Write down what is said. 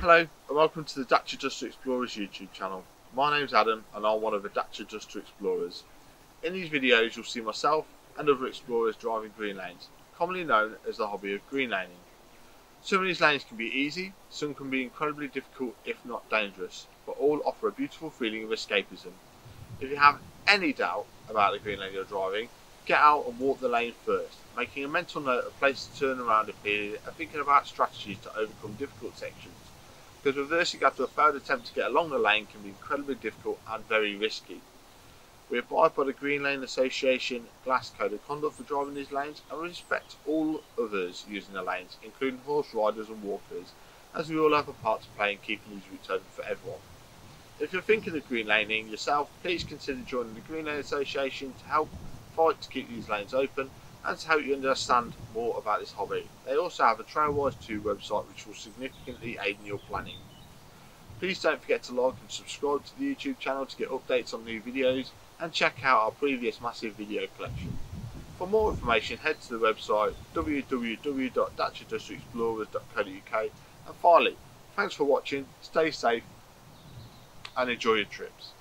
Hello and welcome to the Dacia Just Explorers YouTube channel. My name's Adam and I'm one of the Dacia Just Explorers. In these videos you'll see myself and other explorers driving green lanes, commonly known as the hobby of green laning. Some of these lanes can be easy, some can be incredibly difficult if not dangerous, but all offer a beautiful feeling of escapism. If you have any doubt about the green lane you're driving, get out and walk the lane first, making a mental note of places to turn around if needed and thinking about strategies to overcome difficult sections. Because reversing after a failed attempt to get along the lane can be incredibly difficult and very risky. We abide by the Green Lane Association Glass Code of Conduct for driving these lanes and respect all others using the lanes, including horse riders and walkers, as we all have a part to play in keeping these routes open for everyone. If you're thinking of green laning yourself, please consider joining the Green Lane Association to help fight to keep these lanes open and to help you understand more about this hobby. They also have a Trailwise 2 website which will significantly aid in your planning. Please don't forget to like and subscribe to the YouTube channel to get updates on new videos and check out our previous massive video collection. For more information head to the website www.dacia-explorers.co.uk and finally, thanks for watching, stay safe and enjoy your trips.